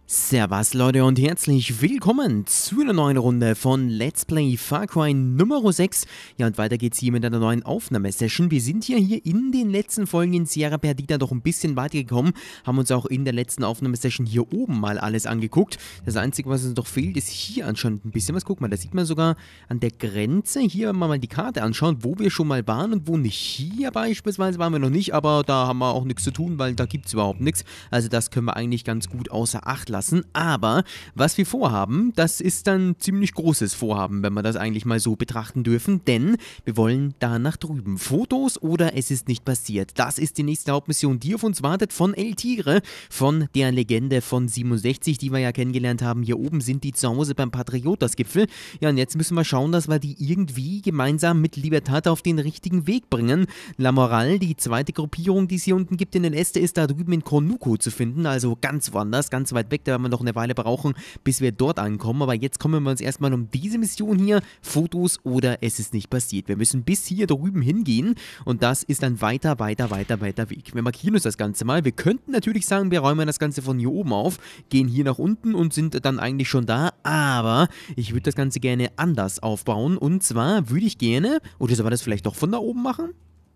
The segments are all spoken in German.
Servus Leute und herzlich willkommen zu einer neuen Runde von Let's Play Far Cry Nummer 6. Ja, und weiter geht's hier mit einer neuen Aufnahmesession. Wir sind hier in den letzten Folgen in Sierra Perdita doch ein bisschen weitergekommen, haben uns auch in der letzten Aufnahmesession hier oben mal alles angeguckt. Das Einzige, was uns noch fehlt, ist hier anscheinend ein bisschen was. Guck mal, da sieht man sogar an der Grenze, hier mal die Karte anschauen, wo wir schon mal waren und wo nicht. Hier beispielsweise waren wir noch nicht, aber da haben wir auch nichts zu tun, weil da gibt's überhaupt nichts. Also das können wir eigentlich ganz gut außer Acht lassen. Aber was wir vorhaben, das ist dann ziemlich großes Vorhaben, wenn wir das eigentlich mal so betrachten dürfen, denn wir wollen da nach drüben. Fotos oder es ist nicht passiert. Das ist die nächste Hauptmission, die auf uns wartet von El Tigre, von der Legende von 67, die wir ja kennengelernt haben. Hier oben sind die zu Hause beim Patriotas-Gipfel. Ja, und jetzt müssen wir schauen, dass wir die irgendwie gemeinsam mit Libertad auf den richtigen Weg bringen. La Moral, die zweite Gruppierung, die es hier unten gibt in den Este, ist da drüben in Cornuco zu finden, also ganz woanders, ganz weit weg. Da werden wir noch eine Weile brauchen, bis wir dort ankommen. Aber jetzt kümmern wir uns erstmal um diese Mission hier. Fotos oder es ist nicht passiert. Wir müssen bis hier drüben hingehen und das ist ein weiter Weg. Wir markieren uns das Ganze mal. Wir könnten natürlich sagen, wir räumen das Ganze von hier oben auf, gehen hier nach unten und sind dann eigentlich schon da. Aber ich würde das Ganze gerne anders aufbauen. Und zwar würde ich gerne, oder soll man das vielleicht doch von da oben machen?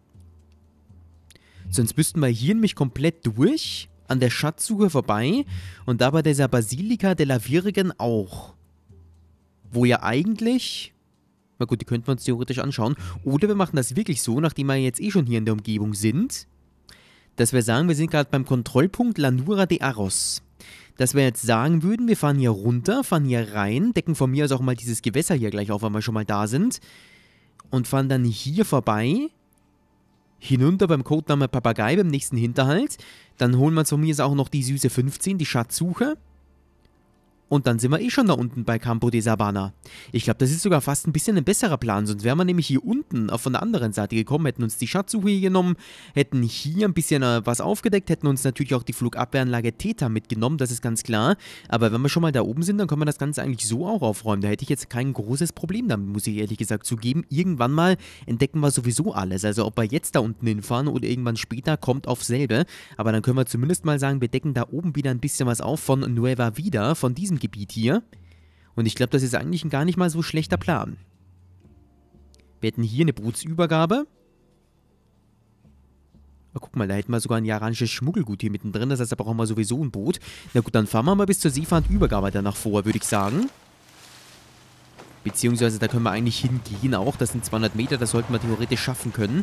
Sonst müssten wir hier nämlich komplett durch, an der Schatzsuche vorbei und da bei dieser Basilika della Virgen auch. Wo ja eigentlich, na gut, die könnten wir uns theoretisch anschauen. Oder wir machen das wirklich so, nachdem wir jetzt eh schon hier in der Umgebung sind, dass wir sagen, wir sind gerade beim Kontrollpunkt Llanura de Arroz. Dass wir jetzt sagen würden, wir fahren hier runter, fahren hier rein, decken von mir aus auch mal dieses Gewässer hier gleich auf, weil wir schon mal da sind. Und fahren dann hier vorbei, hinunter beim Codename Papagei, beim nächsten Hinterhalt. Dann holen wir uns von mir auch noch die süße 15, die Schatzsuche. Und dann sind wir eh schon da unten bei Campo de Sabana. Ich glaube, das ist sogar fast ein bisschen ein besserer Plan. Sonst wären wir nämlich hier unten von der anderen Seite gekommen, hätten uns die Schatzsuche hier genommen, hätten hier ein bisschen was aufgedeckt, hätten uns natürlich auch die Flugabwehranlage Theta mitgenommen, das ist ganz klar. Aber wenn wir schon mal da oben sind, dann können wir das Ganze eigentlich so auch aufräumen. Da hätte ich jetzt kein großes Problem damit, muss ich ehrlich gesagt zugeben. Irgendwann mal entdecken wir sowieso alles. Also ob wir jetzt da unten hinfahren oder irgendwann später, kommt auf selbe. Aber dann können wir zumindest mal sagen, wir decken da oben wieder ein bisschen was auf von Nueva Vida, von diesem Gebiet hier. Und ich glaube, das ist eigentlich ein gar nicht mal so schlechter Plan. Wir hätten hier eine Bootsübergabe. Oh, guck mal, da hätten wir sogar ein iranisches Schmuggelgut hier mittendrin. Das heißt, da brauchen wir sowieso ein Boot. Na gut, dann fahren wir mal bis zur Seefahrtübergabe danach vor, würde ich sagen. Beziehungsweise, da können wir eigentlich hingehen auch. Das sind 200 Meter, das sollten wir theoretisch schaffen können.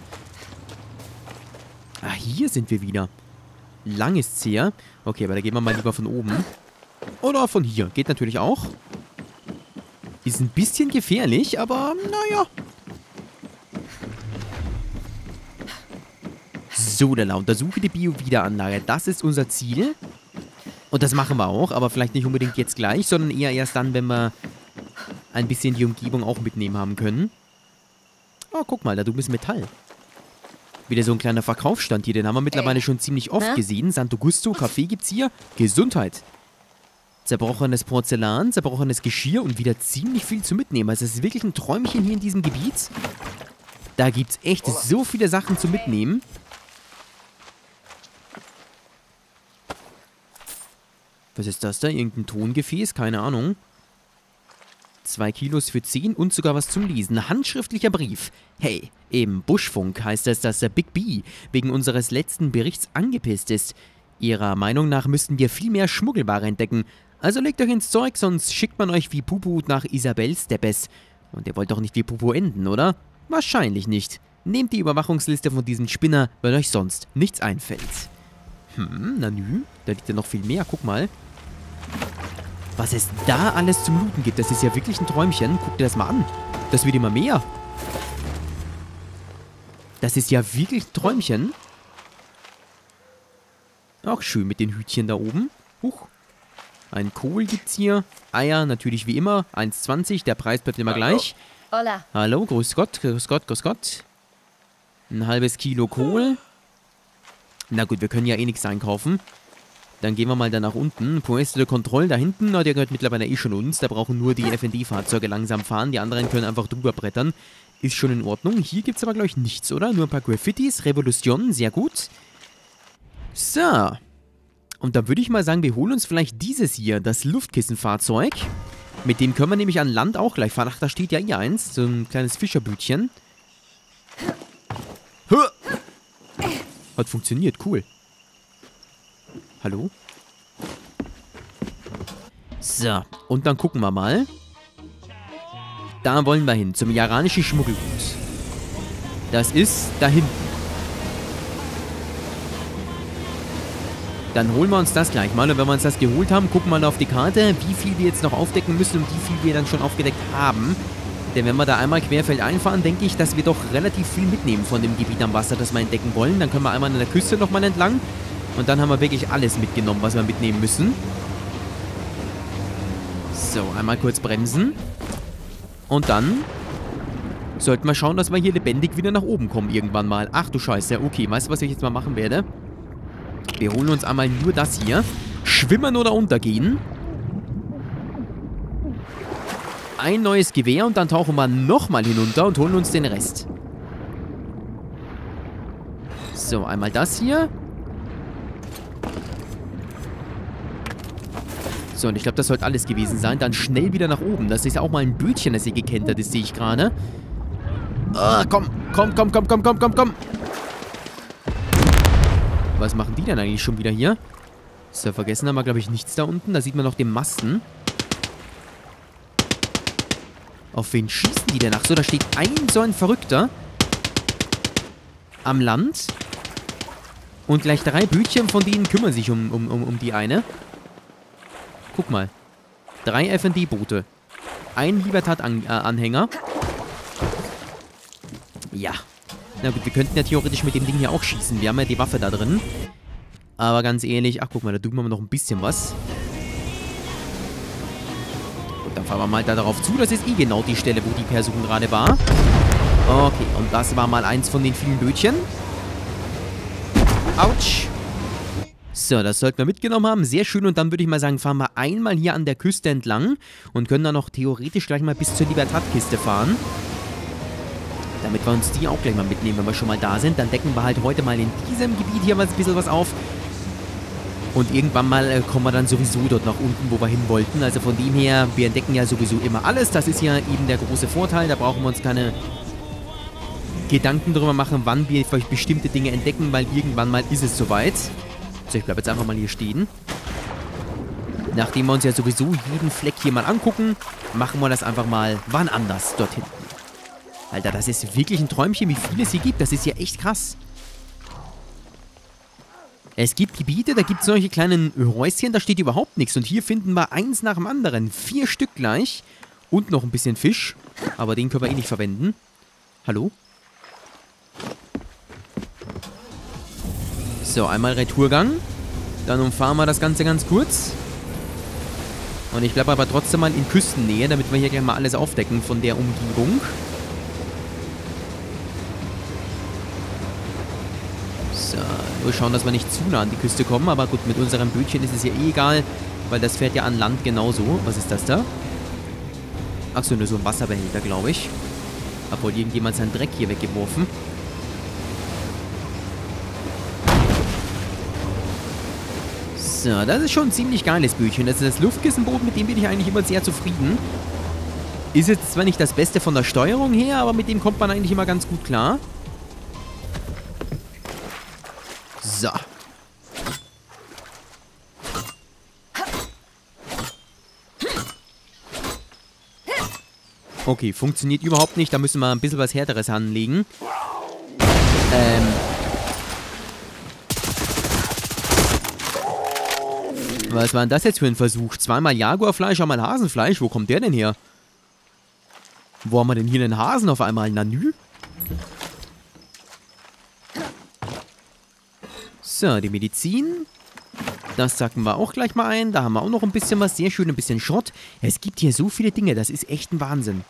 Ah, hier sind wir wieder. Lang ist's her. Okay, aber da gehen wir mal lieber von oben. Oder von hier. Geht natürlich auch. Ist ein bisschen gefährlich, aber naja. So, dann untersuche die Bio-Wiederanlage. Das ist unser Ziel. Und das machen wir auch, aber vielleicht nicht unbedingt jetzt gleich, sondern eher erst dann, wenn wir ein bisschen die Umgebung auch mitnehmen haben können. Oh, guck mal, da drüben ist Metall. Wieder so ein kleiner Verkaufsstand hier. Den haben wir mittlerweile schon ziemlich oft gesehen. Santo Gusto, Kaffee gibt's hier. Gesundheit. Zerbrochenes Porzellan, zerbrochenes Geschirr und wieder ziemlich viel zu mitnehmen. Also es ist wirklich ein Träumchen hier in diesem Gebiet. Da gibt es echt so viele Sachen zu mitnehmen. Was ist das da? Irgendein Tongefäß? Keine Ahnung. 2 Kilos für 10 und sogar was zum Lesen. Handschriftlicher Brief. Hey, im Buschfunk heißt es, dass der Big B wegen unseres letzten Berichts angepisst ist. Ihrer Meinung nach müssten wir viel mehr Schmuggelware entdecken. Also legt euch ins Zeug, sonst schickt man euch wie Pupu nach Isabel Steppes. Und ihr wollt doch nicht wie Pupu enden, oder? Wahrscheinlich nicht. Nehmt die Überwachungsliste von diesem Spinner, wenn euch sonst nichts einfällt. Na nü, da liegt ja noch viel mehr, guck mal. Was es da alles zum Looten gibt, das ist ja wirklich ein Träumchen. Guck dir das mal an. Das wird immer mehr. Das ist ja wirklich ein Träumchen. Auch schön mit den Hütchen da oben. Huch. Ein Kohl gibt's hier. Eier natürlich wie immer. 1,20. Der Preis bleibt immer gleich. Hola. Hallo, grüß Gott, grüß Gott, grüß Gott. Ein halbes Kilo Kohl. Na gut, wir können ja eh nichts einkaufen. Dann gehen wir mal da nach unten. Puesto de Control da hinten. Na, der gehört mittlerweile eh schon uns. Da brauchen nur die FND-Fahrzeuge langsam fahren. Die anderen können einfach drüber brettern. Ist schon in Ordnung. Hier gibt's aber, glaube ich, nichts, oder? Nur ein paar Graffitis. Revolution, sehr gut. So. Und da würde ich mal sagen, wir holen uns vielleicht dieses hier, das Luftkissenfahrzeug. Mit dem können wir nämlich an Land auch gleich fahren. Ach, da steht ja hier eins, so ein kleines Fischerbütchen. Hat funktioniert, cool. Hallo? So, und dann gucken wir mal. Da wollen wir hin, zum jaranischen Schmuggelgut. Das ist da hinten. Dann holen wir uns das gleich mal. Und wenn wir uns das geholt haben, gucken wir mal auf die Karte, wie viel wir jetzt noch aufdecken müssen und wie viel wir dann schon aufgedeckt haben. Denn wenn wir da einmal querfeldein fahren, denke ich, dass wir doch relativ viel mitnehmen von dem Gebiet am Wasser, das wir entdecken wollen. Dann können wir einmal an der Küste nochmal entlang. Und dann haben wir wirklich alles mitgenommen, was wir mitnehmen müssen. So, einmal kurz bremsen. Und dann sollten wir schauen, dass wir hier lebendig wieder nach oben kommen irgendwann mal. Ach du Scheiße, okay, weißt du, was ich jetzt mal machen werde? Wir holen uns einmal nur das hier. Schwimmen oder untergehen. Ein neues Gewehr und dann tauchen wir nochmal hinunter und holen uns den Rest. So, einmal das hier. So, und ich glaube, das sollte alles gewesen sein. Dann schnell wieder nach oben. Das ist ja auch mal ein Bötchen, das hier gekentert ist, sehe ich gerade. Ah, komm. Was machen die denn eigentlich schon wieder hier? So, vergessen haben wir, glaube ich, nichts da unten. Da sieht man noch den Masten. Auf wen schießen die denn? Ach so, da steht so ein Verrückter am Land. Und gleich 3 Bötchen von denen kümmern sich um die eine. Guck mal. 3 FND-Boote. Ein Libertad-Anhänger. Ja. Na gut, wir könnten ja theoretisch mit dem Ding hier auch schießen. Wir haben ja die Waffe da drin. Aber ganz ehrlich, ach guck mal, da tun wir noch ein bisschen was. Und dann fahren wir mal da darauf zu. Das ist eh genau die Stelle, wo die Person gerade war. Okay, und das war mal eins von den vielen Bötchen. Autsch. So, das sollten wir mitgenommen haben. Sehr schön. Und dann würde ich mal sagen, fahren wir einmal hier an der Küste entlang. Und können dann noch theoretisch gleich mal bis zur Libertad-Kiste fahren. Damit wir uns die auch gleich mal mitnehmen, wenn wir schon mal da sind. Dann decken wir halt heute mal in diesem Gebiet hier mal ein bisschen was auf. Und irgendwann mal kommen wir dann sowieso dort nach unten, wo wir hin wollten. Also von dem her, wir entdecken ja sowieso immer alles. Das ist ja eben der große Vorteil. Da brauchen wir uns keine Gedanken darüber machen, wann wir vielleicht bestimmte Dinge entdecken, weil irgendwann mal ist es soweit. So, ich bleibe jetzt einfach mal hier stehen. Nachdem wir uns ja sowieso jeden Fleck hier mal angucken, machen wir das einfach mal wann anders dort hinten. Alter, das ist wirklich ein Träumchen, wie viel es hier gibt. Das ist ja echt krass. Es gibt Gebiete, da gibt es solche kleinen Häuschen, da steht überhaupt nichts. Und hier finden wir eins nach dem anderen. 4 Stück gleich. Und noch ein bisschen Fisch. Aber den können wir eh nicht verwenden. Hallo? So, einmal Retourgang. Dann umfahren wir das Ganze ganz kurz. Und ich bleibe aber trotzdem mal in Küstennähe, damit wir hier gleich mal alles aufdecken von der Umgebung. So, nur schauen, dass wir nicht zu nah an die Küste kommen. Aber gut, mit unserem Bötchen ist es ja eh egal, weil das fährt ja an Land genauso. Was ist das da? Achso, nur so ein Wasserbehälter, glaube ich. Hat wohl irgendjemand seinen Dreck hier weggeworfen. So, das ist schon ein ziemlich geiles Bötchen. Das ist das Luftkissenboot, mit dem bin ich eigentlich immer sehr zufrieden. Ist jetzt zwar nicht das Beste von der Steuerung her, aber mit dem kommt man eigentlich immer ganz gut klar. So. Okay, funktioniert überhaupt nicht. Da müssen wir ein bisschen was Härteres anlegen. Was war denn das jetzt für ein Versuch? Zweimal Jaguarfleisch, einmal Hasenfleisch. Wo kommt der denn her? Wo haben wir denn hier einen Hasen auf einmal? Nanü? So, die Medizin. Das sacken wir auch gleich mal ein. Da haben wir auch noch ein bisschen was. Sehr schön, ein bisschen Schrott. Es gibt hier so viele Dinge. Das ist echt ein Wahnsinn.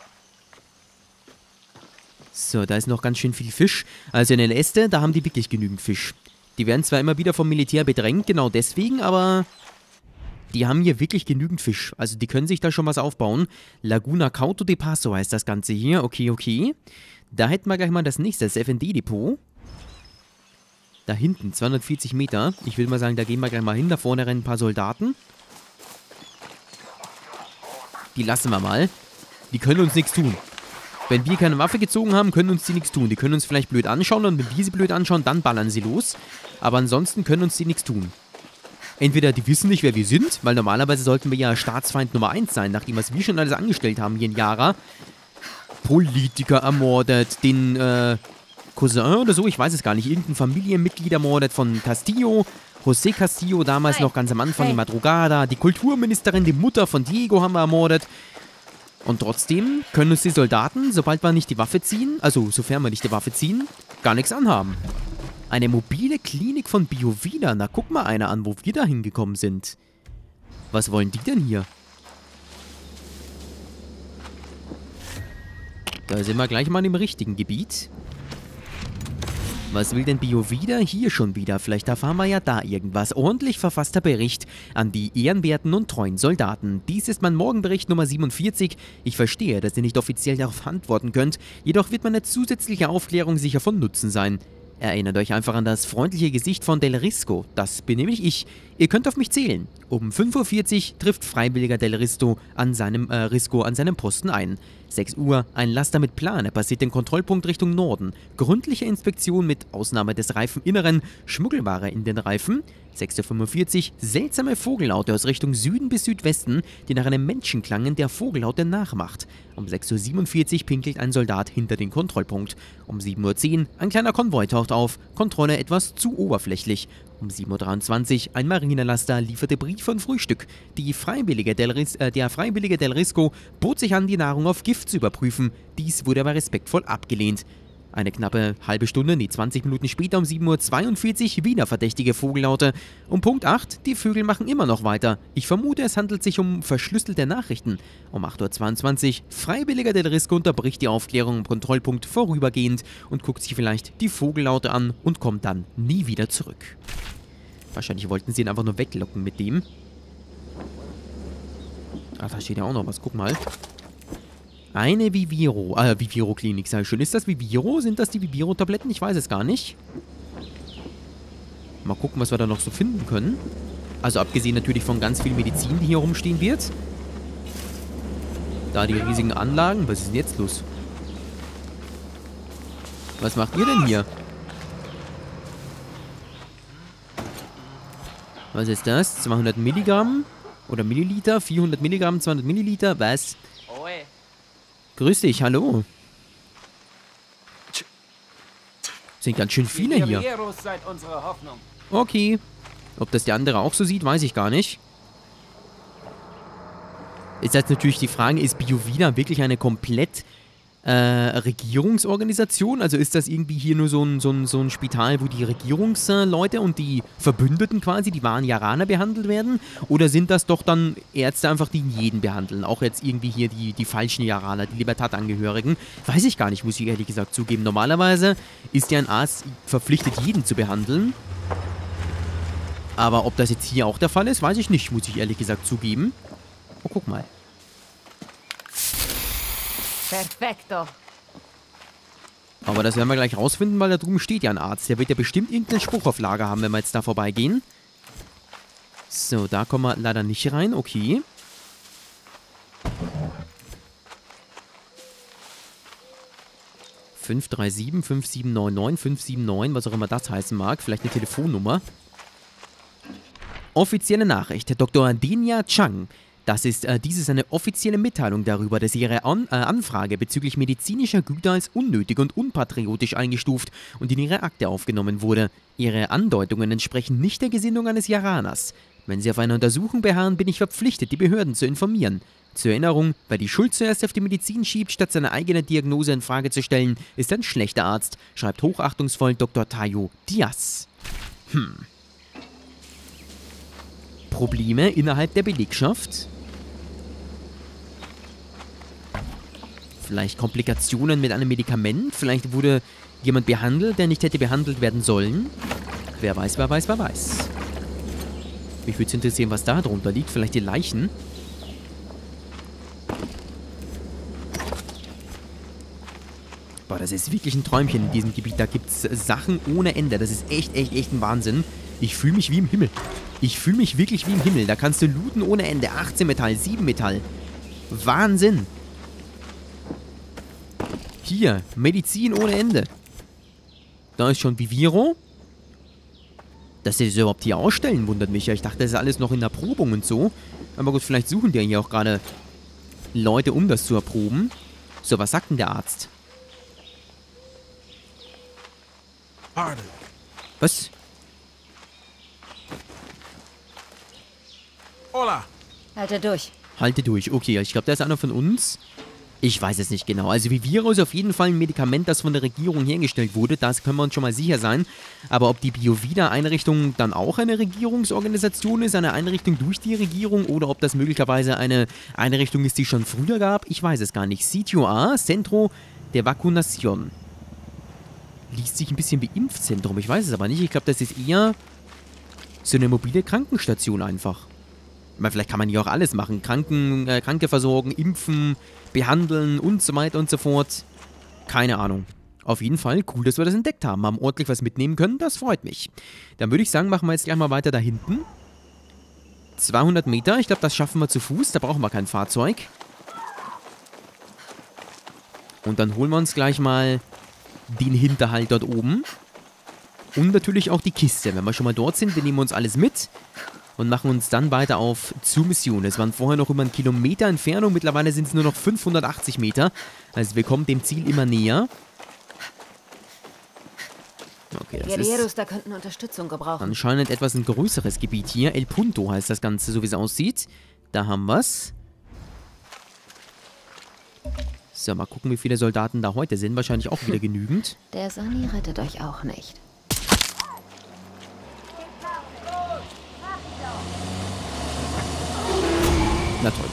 So, da ist noch ganz schön viel Fisch. Also in El Este, da haben die wirklich genügend Fisch. Die werden zwar immer wieder vom Militär bedrängt, genau deswegen, aber die haben hier wirklich genügend Fisch. Also die können sich da schon was aufbauen. Laguna Cauto de Paso heißt das Ganze hier. Okay, okay. Da hätten wir gleich mal das nächste, das FND-Depot. Da hinten, 240 Meter. Ich will mal sagen, da gehen wir gleich mal hin. Da vorne rennen ein paar Soldaten. Die lassen wir mal. Die können uns nichts tun. Wenn wir keine Waffe gezogen haben, können uns die nichts tun. Die können uns vielleicht blöd anschauen und wenn wir sie blöd anschauen, dann ballern sie los. Aber ansonsten können uns die nichts tun. Entweder die wissen nicht, wer wir sind, weil normalerweise sollten wir ja Staatsfeind Nummer 1 sein, nachdem was wir schon alles angestellt haben hier in Yara. Politiker ermordet, den Cousin oder so, ich weiß es gar nicht, irgendein Familienmitglied ermordet von Castillo. José Castillo, damals noch ganz am Anfang in Madrugada. Die Kulturministerin, die Mutter von Diego haben wir ermordet. Und trotzdem können uns die Soldaten, sobald wir nicht die Waffe ziehen, also sofern wir nicht die Waffe ziehen, gar nichts anhaben. Eine mobile Klinik von Biovida. Na, guck mal einer an, wo wir da hingekommen sind. Was wollen die denn hier? Da sind wir gleich mal im richtigen Gebiet. Was will denn Biovida hier schon wieder? Vielleicht erfahren wir ja da irgendwas. Ordentlich verfasster Bericht an die ehrenwerten und treuen Soldaten. Dies ist mein Morgenbericht Nummer 47. Ich verstehe, dass ihr nicht offiziell darauf antworten könnt. Jedoch wird meine zusätzliche Aufklärung sicher von Nutzen sein. Erinnert euch einfach an das freundliche Gesicht von Del Risco. Das bin nämlich ich. Ihr könnt auf mich zählen. Um 5:40 Uhr trifft freiwilliger Del Risco an seinem Posten ein. 6 Uhr, ein Laster mit Plan. Er passiert den Kontrollpunkt Richtung Norden. Gründliche Inspektion mit Ausnahme des Reifeninneren. Schmuggelware in den Reifen. 6:45 Uhr, seltsame Vogellaute aus Richtung Süden bis Südwesten, die nach einem Menschen klangen, der Vogellaute nachmacht. Um 6:47 Uhr pinkelt ein Soldat hinter den Kontrollpunkt. Um 7:10 Uhr, ein kleiner Konvoi taucht auf. Kontrolle etwas zu oberflächlich. Um 7:23 Uhr, ein Marinelaster lieferte Brief und Frühstück. Der Freiwillige Del Risco bot sich an, die Nahrung auf Gift zu überprüfen. Dies wurde aber respektvoll abgelehnt. Eine knappe halbe Stunde, 20 Minuten später um 7:42 Uhr wieder verdächtige Vogellaute. Um Punkt 8, die Vögel machen immer noch weiter. Ich vermute, es handelt sich um verschlüsselte Nachrichten. Um 8:22 Uhr, freiwilliger Del Risco unterbricht die Aufklärung im Kontrollpunkt vorübergehend und guckt sich vielleicht die Vogellaute an und kommt dann nie wieder zurück. Wahrscheinlich wollten sie ihn einfach nur weglocken mit dem. Ah, da steht ja auch noch was, guck mal. Eine Viviro-Klinik, sei schön. Ist das Viviro? Sind das die Viviro-Tabletten? Ich weiß es gar nicht. Mal gucken, was wir da noch so finden können. Also abgesehen natürlich von ganz viel Medizin, die hier rumstehen wird. Da die riesigen Anlagen. Was ist denn jetzt los? Was macht ihr denn hier? Was ist das? 200 Milligramm? Oder Milliliter? 400 Milligramm, 200 Milliliter? Was? Grüß dich, hallo. Sind ganz schön viele hier. Okay. Ob das der andere auch so sieht, weiß ich gar nicht. Ist jetzt natürlich die Frage, ist Biovida wirklich eine komplett Regierungsorganisation? Also ist das irgendwie hier nur so ein Spital, wo die Regierungsleute und die Verbündeten quasi, die wahren Yaraner behandelt werden? Oder sind das doch dann Ärzte einfach, die jeden behandeln? Auch jetzt irgendwie hier die falschen Yaraner, die Libertad-Angehörigen? Weiß ich gar nicht, muss ich ehrlich gesagt zugeben. Normalerweise ist ja ein Arzt verpflichtet, jeden zu behandeln. Aber ob das jetzt hier auch der Fall ist, weiß ich nicht, muss ich ehrlich gesagt zugeben. Oh, guck mal. Perfekto. Aber das werden wir gleich rausfinden, weil da drüben steht ja ein Arzt. Der wird ja bestimmt irgendeinen Spruch auf Lager haben, wenn wir jetzt da vorbeigehen. So, da kommen wir leider nicht rein. Okay. (537 5799 579), was auch immer das heißen mag. Vielleicht eine Telefonnummer. Offizielle Nachricht. Dr. Denia Chang. Dies ist eine offizielle Mitteilung darüber, dass Ihre Anfrage bezüglich medizinischer Güter als unnötig und unpatriotisch eingestuft und in Ihre Akte aufgenommen wurde. Ihre Andeutungen entsprechen nicht der Gesinnung eines Yaraners. Wenn Sie auf einer Untersuchung beharren, bin ich verpflichtet, die Behörden zu informieren. Zur Erinnerung, wer die Schuld zuerst auf die Medizin schiebt, statt seine eigene Diagnose in Frage zu stellen, ist ein schlechter Arzt, schreibt hochachtungsvoll Dr. Tayo Diaz. Probleme innerhalb der Belegschaft? Vielleicht Komplikationen mit einem Medikament? Vielleicht wurde jemand behandelt, der nicht hätte behandelt werden sollen? Wer weiß, wer weiß, wer weiß. Mich würde es interessieren, was da drunter liegt. Vielleicht die Leichen? Boah, das ist wirklich ein Träumchen in diesem Gebiet. Da gibt es Sachen ohne Ende. Das ist echt ein Wahnsinn. Ich fühle mich wie im Himmel. Ich fühle mich wirklich wie im Himmel. Da kannst du looten ohne Ende. 18 Metall, 7 Metall. Wahnsinn. Hier, Medizin ohne Ende. Da ist schon Viviro. Dass sie das überhaupt hier ausstellen, wundert mich ja. Ich dachte, das ist alles noch in der Erprobung und so. Aber gut, vielleicht suchen die hier auch gerade Leute, um das zu erproben. So, was sagt denn der Arzt? Was? Hola. Halte durch. Halte durch. Okay, ich glaube, der ist einer von uns. Ich weiß es nicht genau. Also Viviro ist auf jeden Fall ein Medikament, das von der Regierung hergestellt wurde. Das können wir uns schon mal sicher sein. Aber ob die Biovida-Einrichtung dann auch eine Regierungsorganisation ist, eine Einrichtung durch die Regierung, oder ob das möglicherweise eine Einrichtung ist, die es schon früher gab, ich weiß es gar nicht. CTOA, Centro de Vacunación. Liest sich ein bisschen wie Impfzentrum, ich weiß es aber nicht. Ich glaube, das ist eher so eine mobile Krankenstation einfach. Aber vielleicht kann man hier auch alles machen. Kranke versorgen, impfen, behandeln und so weiter und so fort. Keine Ahnung. Auf jeden Fall cool, dass wir das entdeckt haben. Haben ordentlich was mitnehmen können, das freut mich. Dann würde ich sagen, machen wir jetzt gleich mal weiter da hinten. 200 Meter, ich glaube, das schaffen wir zu Fuß. Da brauchen wir kein Fahrzeug. Und dann holen wir uns gleich mal den Hinterhalt dort oben. Und natürlich auch die Kiste. Wenn wir schon mal dort sind, wir nehmen uns alles mit. Und machen uns dann weiter auf zur Mission. Es waren vorher noch über 1 Kilometer Entfernung. Mittlerweile sind es nur noch 580 Meter. Also wir kommen dem Ziel immer näher. Okay, das Guerilleros ist da könnten Unterstützung gebrauchen. anscheinend etwas ein größeres Gebiet hier. El Punto heißt das Ganze, so wie es aussieht. Da haben wir es. So, mal gucken, wie viele Soldaten da heute sind. Wahrscheinlich auch wieder genügend. Der Sonny rettet euch auch nicht. Na toll.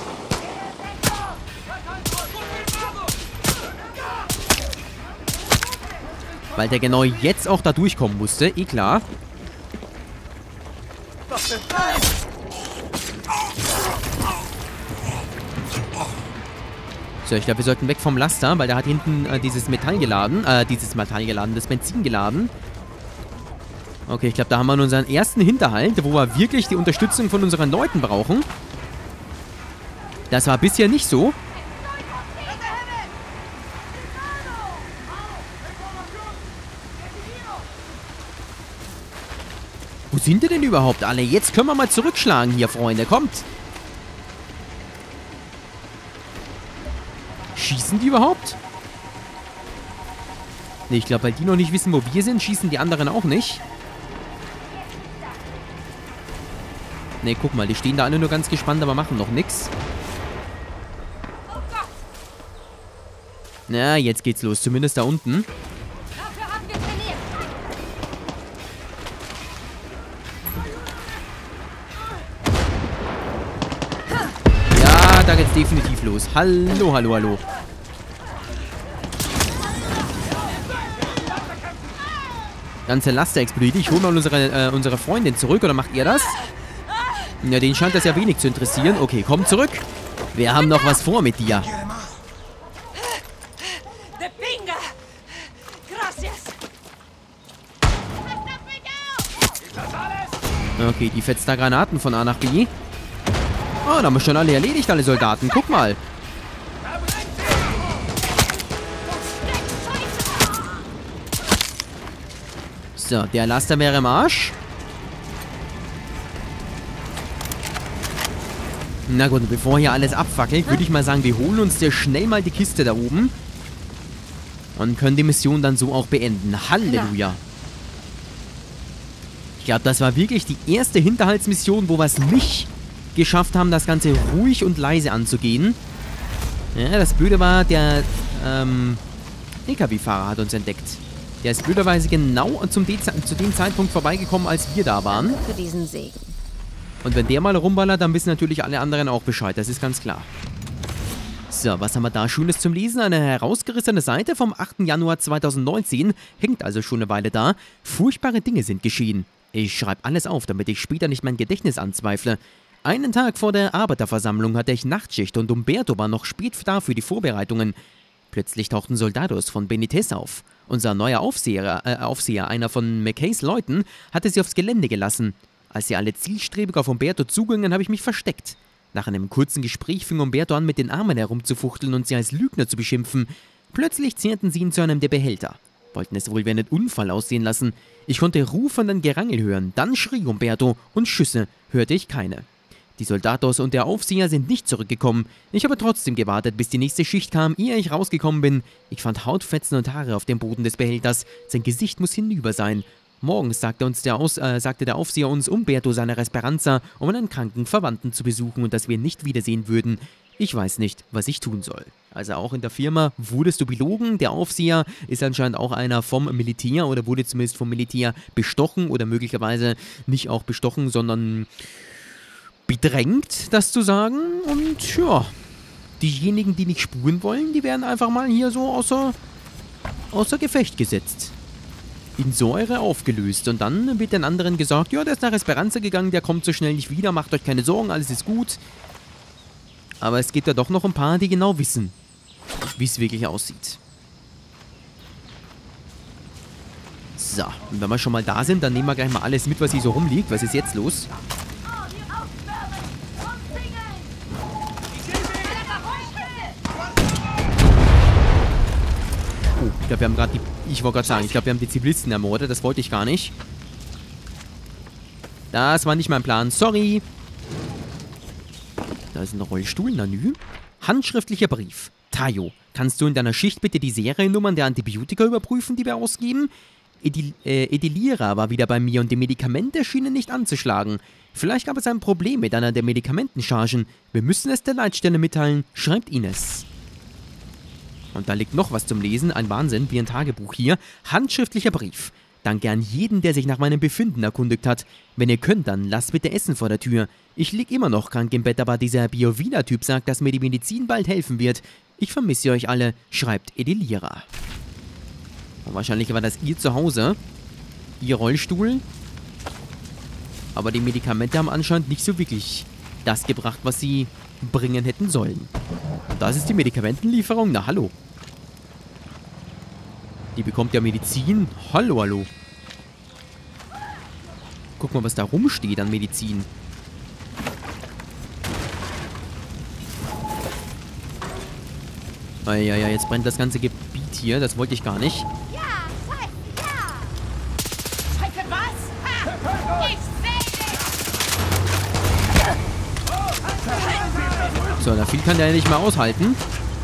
Weil der genau jetzt auch da durchkommen musste, eh klar. So, ich glaube, wir sollten weg vom Laster, weil der hat hinten das Benzin geladen. Okay, ich glaube, da haben wir unseren ersten Hinterhalt, wo wir wirklich die Unterstützung von unseren Leuten brauchen. Das war bisher nicht so. Wo sind die denn überhaupt alle? Jetzt können wir mal zurückschlagen hier, Freunde. Kommt. Schießen die überhaupt? Ne, ich glaube, weil die noch nicht wissen, wo wir sind, schießen die anderen auch nicht. Ne, guck mal, die stehen da alle nur ganz gespannt, aber machen noch nichts. Na, jetzt geht's los. Zumindest da unten. Ja, da geht's definitiv los. Hallo, hallo, hallo. Ganze Laster explodiert. Ich hole mal unsere Freundin zurück. Oder macht ihr das? Ja, den scheint das ja wenig zu interessieren. Okay, komm zurück. Wir haben noch was vor mit dir. Okay, die fetzt da Granaten von A nach B. Oh, da haben wir schon alle erledigt, alle Soldaten. Guck mal. So, der Laster wäre im Arsch. Na gut, bevor hier alles abfackelt, würde ich mal sagen, wir holen uns sehr schnell mal die Kiste da oben. Und können die Mission dann so auch beenden. Halleluja. Ich glaube, das war wirklich die erste Hinterhaltsmission, wo wir es nicht geschafft haben, das Ganze ruhig und leise anzugehen. Ja, das Blöde war, der LKW-Fahrer hat uns entdeckt. Der ist blöderweise genau zu dem Zeitpunkt vorbeigekommen, als wir da waren. Danke für diesen Segen. Und wenn der mal rumballert, dann wissen natürlich alle anderen auch Bescheid. Das ist ganz klar. So, was haben wir da Schönes zum Lesen? Eine herausgerissene Seite vom 8. Januar 2019. Hängt also schon eine Weile da. Furchtbare Dinge sind geschehen. Ich schreibe alles auf, damit ich später nicht mein Gedächtnis anzweifle. Einen Tag vor der Arbeiterversammlung hatte ich Nachtschicht und Umberto war noch spät da für die Vorbereitungen. Plötzlich tauchten Soldados von Benitez auf. Unser neuer Aufseher, einer von McKays Leuten, hatte sie aufs Gelände gelassen. Als sie alle zielstrebig auf Umberto zugingen, habe ich mich versteckt. Nach einem kurzen Gespräch fing Umberto an, mit den Armen herumzufuchteln und sie als Lügner zu beschimpfen. Plötzlich zerrten sie ihn zu einem der Behälter. Wollten es wohl wie einen Unfall aussehen lassen. Ich konnte rufenden Gerangel hören, dann schrie Umberto und Schüsse hörte ich keine. Die Soldados und der Aufseher sind nicht zurückgekommen. Ich habe trotzdem gewartet, bis die nächste Schicht kam, ehe ich rausgekommen bin. Ich fand Hautfetzen und Haare auf dem Boden des Behälters. Sein Gesicht muss hinüber sein. Morgens sagte der Aufseher uns, Umberto sei nach Esperanza, um einen kranken Verwandten zu besuchen und dass wir ihn nicht wiedersehen würden. Ich weiß nicht, was ich tun soll. Also auch in der Firma wurdest du belogen. Der Aufseher ist anscheinend auch einer vom Militär oder wurde zumindest vom Militär bestochen oder möglicherweise nicht auch bestochen, sondern bedrängt, das zu sagen. Und ja, diejenigen, die nicht spuren wollen, die werden einfach mal hier so außer Gefecht gesetzt. In Säure aufgelöst. Und dann wird den anderen gesagt, ja, der ist nach Esperanza gegangen, der kommt so schnell nicht wieder, macht euch keine Sorgen, alles ist gut. Aber es gibt ja doch noch ein paar, die genau wissen, wie es wirklich aussieht. So, und wenn wir schon mal da sind, dann nehmen wir gleich mal alles mit, was hier so rumliegt. Was ist jetzt los? Oh, ich glaube, wir haben gerade ich wollte gerade sagen, ich glaube, wir haben die Zivilisten ermordet. Das wollte ich gar nicht. Das war nicht mein Plan. Sorry. Da ist ein Rollstuhl, Nanü. Handschriftlicher Brief. Tayo, kannst du in deiner Schicht bitte die Seriennummern der Antibiotika überprüfen, die wir ausgeben? Edelira war wieder bei mir und die Medikamente schienen nicht anzuschlagen. Vielleicht gab es ein Problem mit einer der Medikamentenchargen. Wir müssen es der Leitstelle mitteilen, schreibt Ines. Und da liegt noch was zum Lesen, ein Wahnsinn, wie ein Tagebuch hier. Handschriftlicher Brief. Danke an jeden, der sich nach meinem Befinden erkundigt hat. Wenn ihr könnt, dann lasst bitte Essen vor der Tür. Ich lieg immer noch krank im Bett, aber dieser Biovida-Typ sagt, dass mir die Medizin bald helfen wird. Ich vermisse euch alle, schreibt Edelira. Und wahrscheinlich war das ihr Zuhause. Ihr Rollstuhl. Aber die Medikamente haben anscheinend nicht so wirklich das gebracht, was sie bringen hätten sollen. Und das ist die Medikamentenlieferung. Na, hallo. Die bekommt ja Medizin. Hallo, hallo. Guck mal, was da rumsteht an Medizin. Ja, jetzt brennt das ganze Gebiet hier. Das wollte ich gar nicht. Ja, ja. Scheiße, was? Ich sehe dich. So, na viel kann der ja nicht mehr aushalten.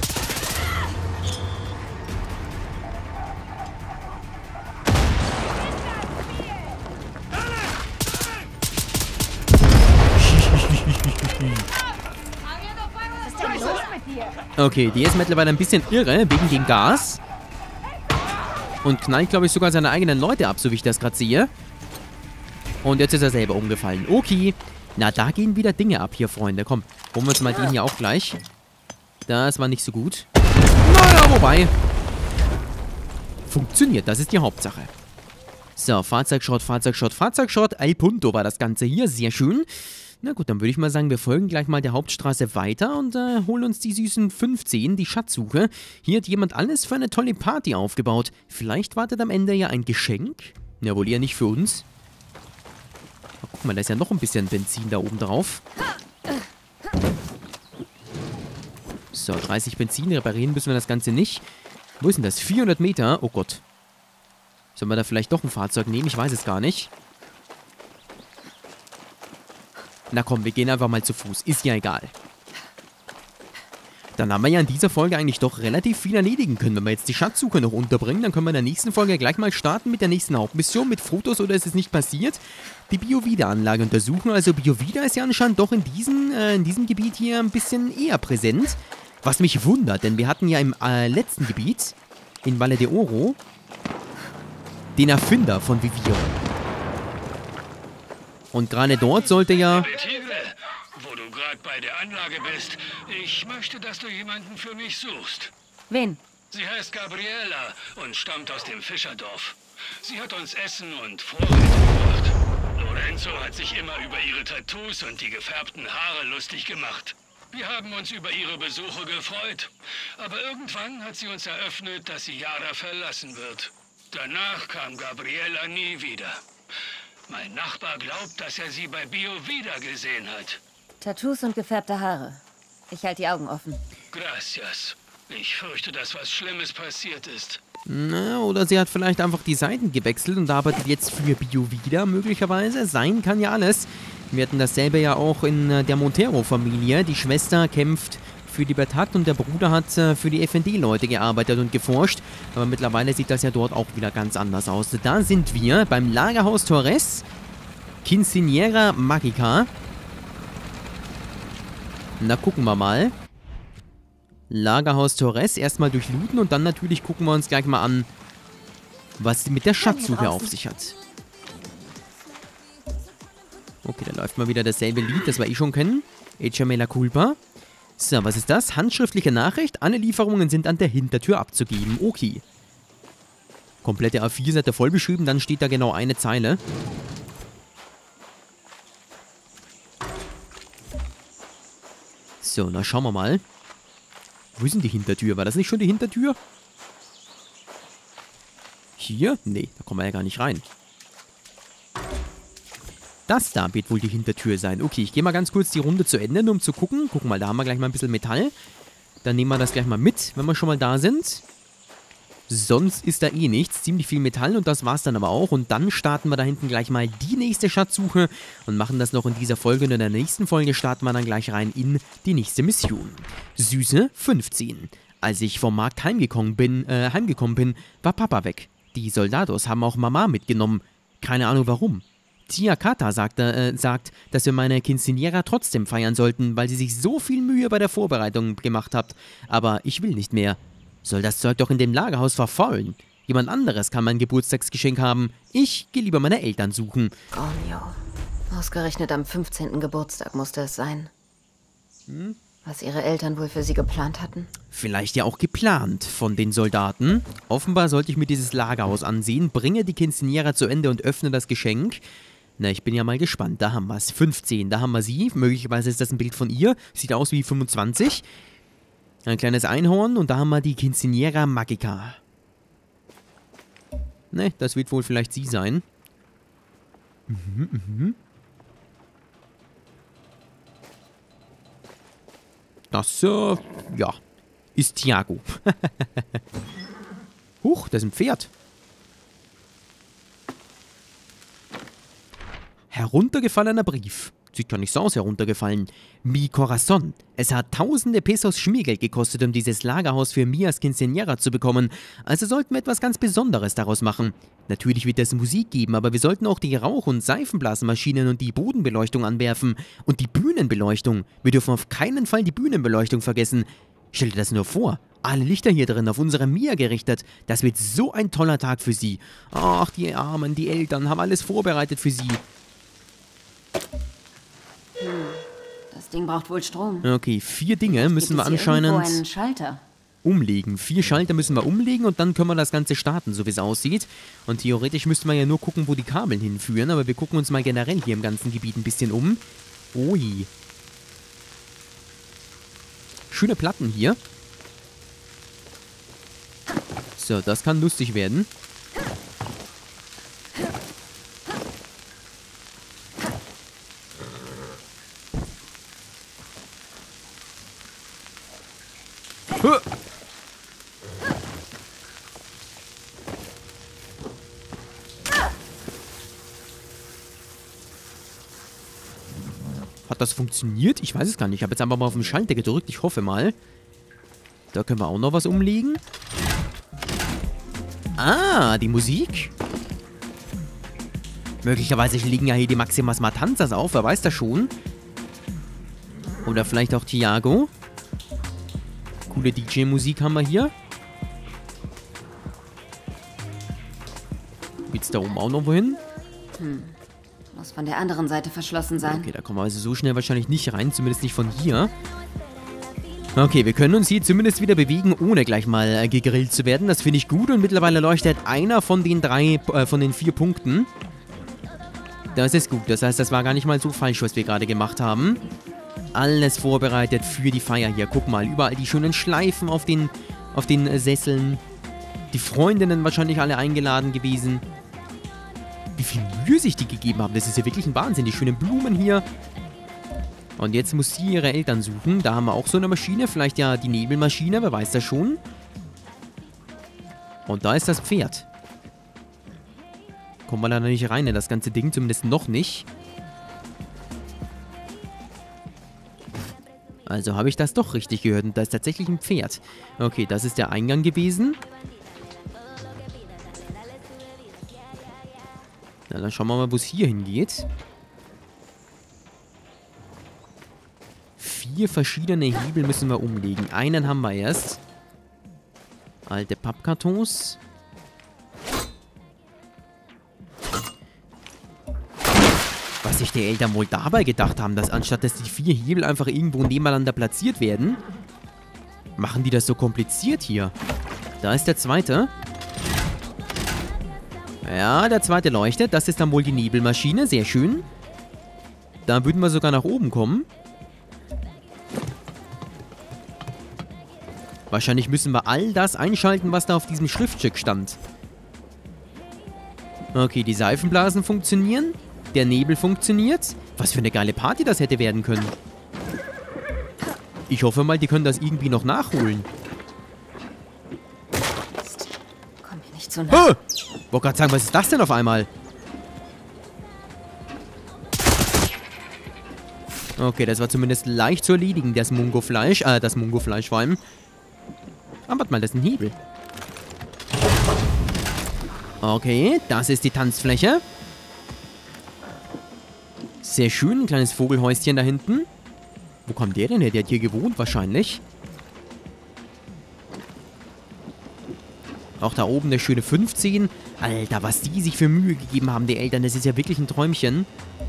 Okay, die ist mittlerweile ein bisschen irre wegen dem Gas. Und knallt, glaube ich, sogar seine eigenen Leute ab, so wie ich das gerade sehe. Und jetzt ist er selber umgefallen. Okay. Na, da gehen wieder Dinge ab hier, Freunde. Komm, holen wir uns mal den hier auch gleich. Das war nicht so gut. Naja, wobei. Funktioniert, das ist die Hauptsache. So, Fahrzeugschrott, Fahrzeugschrott, Fahrzeugschrott. El Punto war das Ganze hier. Sehr schön. Na gut, dann würde ich mal sagen, wir folgen gleich mal der Hauptstraße weiter und holen uns die süßen 15, die Schatzsuche. Hier hat jemand alles für eine tolle Party aufgebaut. Vielleicht wartet am Ende ja ein Geschenk. Ja, wohl eher nicht für uns. Oh, guck mal, da ist ja noch ein bisschen Benzin da oben drauf. So, 30 Benzin, reparieren müssen wir das Ganze nicht. Wo ist denn das? 400 Meter? Oh Gott. Sollen wir da vielleicht doch ein Fahrzeug nehmen? Ich weiß es gar nicht. Na komm, wir gehen einfach mal zu Fuß. Ist ja egal. Dann haben wir ja in dieser Folge eigentlich doch relativ viel erledigen können. Wenn wir jetzt die Schatzsuche noch unterbringen, dann können wir in der nächsten Folge gleich mal starten mit der nächsten Hauptmission, mit Fotos oder ist es nicht passiert. Die Biovida-Anlage untersuchen. Also Biovida ist ja anscheinend doch in diesem Gebiet hier ein bisschen eher präsent. Was mich wundert, denn wir hatten ja im letzten Gebiet, in Valle de Oro, den Erfinder von Viviro. Und gerade dort sollte ja... Wo du gerade bei der Anlage bist, ich möchte, dass du jemanden für mich suchst. Wen? Sie heißt Gabriela und stammt aus dem Fischerdorf. Sie hat uns Essen und Vorräte gebracht. Lorenzo hat sich immer über ihre Tattoos und die gefärbten Haare lustig gemacht. Wir haben uns über Ihre Besuche gefreut. Aber irgendwann hat sie uns eröffnet, dass sie Yara verlassen wird. Danach kam Gabriela nie wieder. Mein Nachbar glaubt, dass er sie bei Bio wiedergesehen hat. Tattoos und gefärbte Haare. Ich halte die Augen offen. Gracias. Ich fürchte, dass was Schlimmes passiert ist. Na, oder sie hat vielleicht einfach die Seiten gewechselt und arbeitet jetzt für Bio wieder, möglicherweise. Sein kann ja alles. Wir hatten dasselbe ja auch in der Montero-Familie. Die Schwester kämpft für Libertad und der Bruder hat für die FND-Leute gearbeitet und geforscht. Aber mittlerweile sieht das ja dort auch wieder ganz anders aus. Da sind wir beim Lagerhaus Torres. Quinceañera Magica. Na, gucken wir mal. Lagerhaus Torres. Erstmal durchlooten und dann natürlich gucken wir uns gleich mal an, was mit der Schatzsuche auf sich hat. Okay, da läuft mal wieder dasselbe Lied, das wir eh schon kennen. Echame la culpa. So, was ist das? Handschriftliche Nachricht. Alle Lieferungen sind an der Hintertür abzugeben. Okay. Komplette A4-Seite voll beschrieben, dann steht da genau eine Zeile. So, na schauen wir mal. Wo ist denn die Hintertür? War das nicht schon die Hintertür? Hier? Nee, da kommen wir ja gar nicht rein. Das da wird wohl die Hintertür sein. Okay, ich gehe mal ganz kurz die Runde zu Ende, nur um zu gucken. Gucken mal, da haben wir gleich mal ein bisschen Metall. Dann nehmen wir das gleich mal mit, wenn wir schon mal da sind. Sonst ist da eh nichts. Ziemlich viel Metall und das war's dann aber auch. Und dann starten wir da hinten gleich mal die nächste Schatzsuche und machen das noch in dieser Folge. Und in der nächsten Folge starten wir dann gleich rein in die nächste Mission. Süße 15. Als ich vom Markt heimgekommen bin, war Papa weg. Die Soldados haben auch Mama mitgenommen. Keine Ahnung warum. Tia Kata sagt, dass wir meine Quinceañera trotzdem feiern sollten, weil sie sich so viel Mühe bei der Vorbereitung gemacht hat. Aber ich will nicht mehr. Soll das Zeug doch in dem Lagerhaus verfaulen? Jemand anderes kann mein Geburtstagsgeschenk haben. Ich gehe lieber meine Eltern suchen. Gonyo. Ausgerechnet am 15. Geburtstag musste es sein. Was ihre Eltern wohl für sie geplant hatten? Vielleicht ja auch geplant von den Soldaten. Offenbar sollte ich mir dieses Lagerhaus ansehen, bringe die Quinceañera zu Ende und öffne das Geschenk. Na, ich bin ja mal gespannt. Da haben wir es. 15, da haben wir sie. Möglicherweise ist das ein Bild von ihr. Sieht aus wie 25. Ein kleines Einhorn und da haben wir die Quinceañera Magica. Ne, das wird wohl vielleicht sie sein. Das, ja, ist Thiago. Huch, das ist ein Pferd. Heruntergefallener Brief. Sieht gar nicht so aus, heruntergefallen. Mi Corazon. Es hat tausende Pesos Schmiergeld gekostet, um dieses Lagerhaus für Mias Quinceañera zu bekommen. Also sollten wir etwas ganz Besonderes daraus machen. Natürlich wird es Musik geben, aber wir sollten auch die Rauch- und Seifenblasenmaschinen und die Bodenbeleuchtung anwerfen. Und die Bühnenbeleuchtung. Wir dürfen auf keinen Fall die Bühnenbeleuchtung vergessen. Stell dir das nur vor. Alle Lichter hier drin auf unsere Mia gerichtet. Das wird so ein toller Tag für sie. Ach, die Armen, die Eltern haben alles vorbereitet für sie. Das Ding braucht wohl Strom. Okay, 4 Dinge müssen wir anscheinend einen Schalter. umlegen. 4 Schalter müssen wir umlegen und dann können wir das Ganze starten, so wie es aussieht. Und theoretisch müssten wir ja nur gucken, wo die Kabel hinführen, aber wir gucken uns mal generell hier im ganzen Gebiet ein bisschen um. Ui. Schöne Platten hier. So, das kann lustig werden. Hat das funktioniert? Ich weiß es gar nicht. Ich habe jetzt einfach mal auf den Schalter gedrückt. Ich hoffe mal. Da können wir auch noch was umlegen. Ah, die Musik. Möglicherweise liegen ja hier die Maximas Matanzas auf. Wer weiß das schon? Oder vielleicht auch Thiago. Coole DJ-Musik haben wir hier. Geht's da oben auch noch wohin? Muss von der anderen Seite verschlossen sein. Okay, da kommen wir also so schnell wahrscheinlich nicht rein. Zumindest nicht von hier. Okay, wir können uns hier zumindest wieder bewegen, ohne gleich mal gegrillt zu werden. Das finde ich gut. Und mittlerweile leuchtet einer von den 4 Punkten. Das ist gut. Das heißt, das war gar nicht mal so falsch, was wir gerade gemacht haben. Alles vorbereitet für die Feier hier. Guck mal, überall die schönen Schleifen auf den Sesseln. Die Freundinnen wahrscheinlich alle eingeladen gewesen. Wie viel Mühe sich die gegeben haben. Das ist ja wirklich ein Wahnsinn. Die schönen Blumen hier. Und jetzt muss sie ihre Eltern suchen. Da haben wir auch so eine Maschine. Vielleicht ja die Nebelmaschine. Wer weiß das schon. Und da ist das Pferd. Kommen wir da nicht rein in das ganze Ding. Zumindest noch nicht. Also habe ich das doch richtig gehört. Und da ist tatsächlich ein Pferd. Okay, das ist der Eingang gewesen. Na, dann schauen wir mal, wo es hier hingeht. 4 verschiedene Hebel müssen wir umlegen. Einen haben wir erst. Alte Pappkartons. Was sich die Eltern wohl dabei gedacht haben, dass anstatt dass die 4 Hebel einfach irgendwo nebeneinander platziert werden, machen die das so kompliziert hier. Da ist der zweite. Ja, der zweite leuchtet. Das ist dann wohl die Nebelmaschine. Sehr schön. Da würden wir sogar nach oben kommen. Wahrscheinlich müssen wir all das einschalten, was da auf diesem Schriftstück stand. Okay, die Seifenblasen funktionieren. Der Nebel funktioniert. Was für eine geile Party das hätte werden können. Ich hoffe mal, die können das irgendwie noch nachholen. Komm mir nicht so nah. Wollte gerade sagen, was ist das denn auf einmal? Okay, das war zumindest leicht zu erledigen, das Mungofleisch. Das Mungofleisch vor allem. Aber warte mal, das ist ein Hebel. Okay, das ist die Tanzfläche. Sehr schön, ein kleines Vogelhäuschen da hinten. Wo kommt der denn her? Der hat hier gewohnt wahrscheinlich. Auch da oben der schöne 15. Alter, was die sich für Mühe gegeben haben, die Eltern. Das ist ja wirklich ein Träumchen.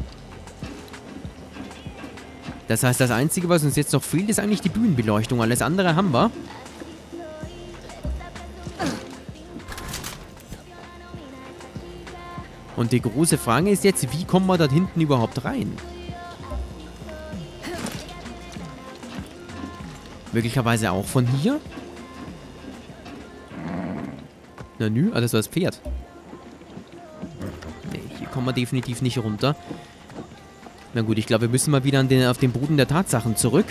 Das heißt, das Einzige, was uns jetzt noch fehlt, ist eigentlich die Bühnenbeleuchtung. Alles andere haben wir. Und die große Frage ist jetzt, wie kommen wir dort hinten überhaupt rein? Möglicherweise auch von hier? Na nü, das war das Pferd. Nee, hier kommen wir definitiv nicht runter. Na gut, ich glaube, wir müssen mal wieder auf den Boden der Tatsachen zurück.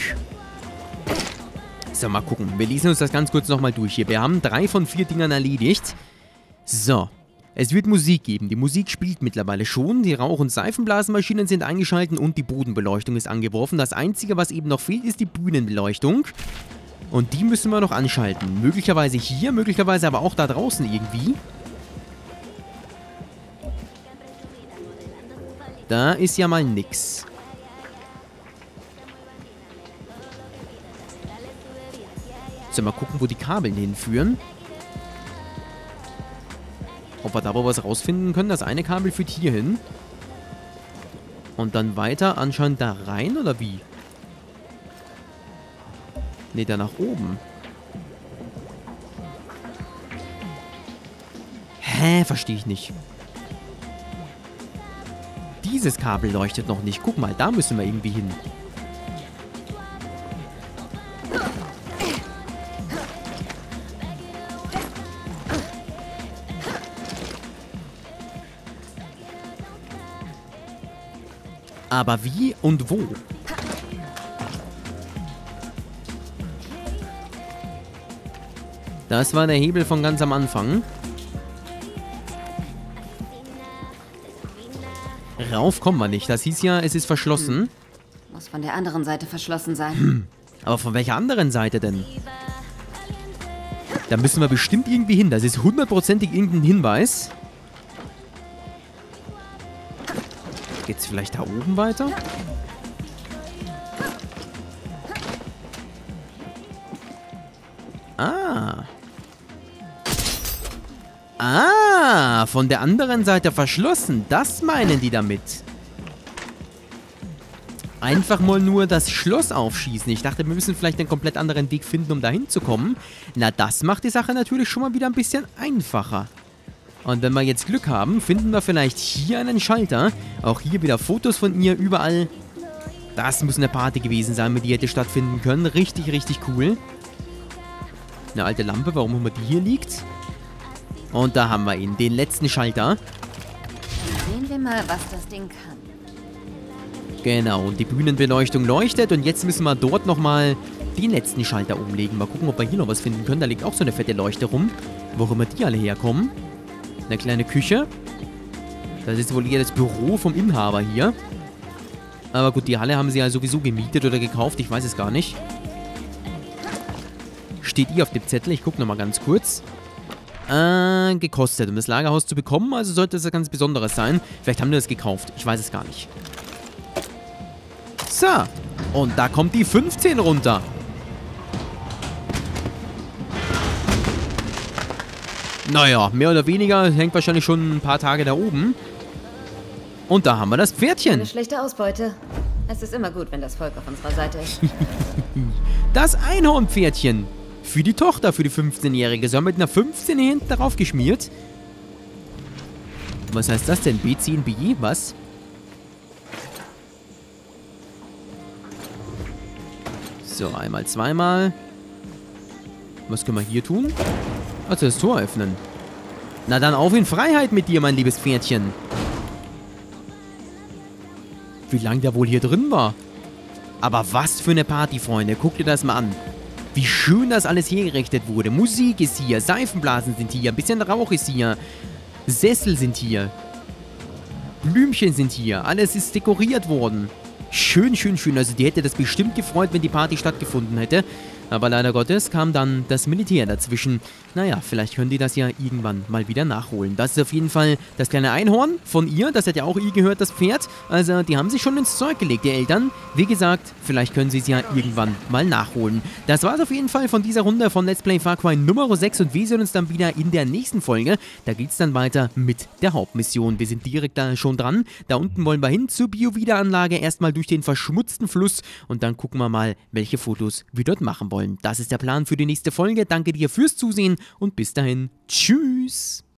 So, mal gucken. Wir lesen uns das ganz kurz nochmal durch hier. Wir haben 3 von 4 Dingern erledigt. So. Es wird Musik geben. Die Musik spielt mittlerweile schon. Die Rauch- und Seifenblasenmaschinen sind eingeschaltet und die Bodenbeleuchtung ist angeworfen. Das Einzige, was eben noch fehlt, ist die Bühnenbeleuchtung. Und die müssen wir noch anschalten. Möglicherweise hier, möglicherweise aber auch da draußen irgendwie. Da ist ja mal nix. So, mal gucken, wo die Kabel hinführen. Ob wir da aber was rausfinden können. Das eine Kabel führt hier hin. Und dann weiter anscheinend da rein, oder wie? Ne, da nach oben. Hä? Verstehe ich nicht. Dieses Kabel leuchtet noch nicht. Guck mal, da müssen wir irgendwie hin. Aber wie und wo? Das war der Hebel von ganz am Anfang. Rauf kommen wir nicht. Das hieß ja, es ist verschlossen. Muss von der anderen Seite verschlossen sein. Aber von welcher anderen Seite denn? Da müssen wir bestimmt irgendwie hin. Das ist 100%ig irgendein Hinweis. Geht's vielleicht da oben weiter? Von der anderen Seite verschlossen. Das meinen die damit. Einfach mal nur das Schloss aufschießen. Ich dachte, wir müssen vielleicht einen komplett anderen Weg finden, um da hinzukommen. Na, das macht die Sache natürlich schon mal wieder ein bisschen einfacher. Und wenn wir jetzt Glück haben, finden wir vielleicht hier einen Schalter. Auch hier wieder Fotos von ihr überall Das muss eine Party gewesen sein, die hätte stattfinden können. Richtig, richtig cool. Eine alte Lampe, warum immer die hier liegt. Und da haben wir ihn, den letzten Schalter. Dann sehen wir mal, was das Ding kann. Genau, und die Bühnenbeleuchtung leuchtet. Und jetzt müssen wir dort nochmal den letzten Schalter umlegen. Mal gucken, ob wir hier noch was finden können. Da liegt auch so eine fette Leuchte rum. Wo auch immer die alle herkommen. Eine kleine Küche. Das ist wohl eher das Büro vom Inhaber hier. Aber gut, die Halle haben sie ja sowieso gemietet oder gekauft. Ich weiß es gar nicht. Steht die auf dem Zettel? Ich gucke nochmal ganz kurz. Gekostet, um das Lagerhaus zu bekommen. Also sollte es was ganz Besonderes sein. Vielleicht haben wir das gekauft. Ich weiß es gar nicht. So. Und da kommt die 15 runter. Naja, mehr oder weniger. Hängt wahrscheinlich schon ein paar Tage da oben. Und da haben wir das Pferdchen. Eine schlechte Ausbeute. Es ist immer gut, wenn das Volk auf unserer Seite ist. Das Einhornpferdchen. Für die Tochter, für die 15-Jährige. So haben wir mit einer 15 hinten darauf geschmiert. Was heißt das denn? B10B? Was? So, einmal, zweimal. Was können wir hier tun? Also das Tor öffnen. Na dann auf in Freiheit mit dir, mein liebes Pferdchen. Wie lange der wohl hier drin war. Aber was für eine Party, Freunde. Guckt dir das mal an. Wie schön das alles hergerichtet wurde. Musik ist hier, Seifenblasen sind hier, ein bisschen Rauch ist hier. Sessel sind hier. Blümchen sind hier. Alles ist dekoriert worden. Schön, schön, schön. Also die hätte das bestimmt gefreut, wenn die Party stattgefunden hätte. Aber leider Gottes kam dann das Militär dazwischen. Naja, vielleicht können die das ja irgendwann mal wieder nachholen. Das ist auf jeden Fall das kleine Einhorn von ihr. Das hat ja auch ihr gehört, das Pferd. Also die haben sich schon ins Zeug gelegt, die Eltern. Wie gesagt, vielleicht können sie es ja irgendwann mal nachholen. Das war es auf jeden Fall von dieser Runde von Let's Play Far Cry Nummer 6. Und wir sehen uns dann wieder in der nächsten Folge. Da geht es dann weiter mit der Hauptmission. Wir sind direkt da schon dran. Da unten wollen wir hin zur Bio-Wiederanlage. Erstmal durch den verschmutzten Fluss. Und dann gucken wir mal, welche Fotos wir dort machen wollen. Das ist der Plan für die nächste Folge. Danke dir fürs Zusehen und bis dahin. Tschüss.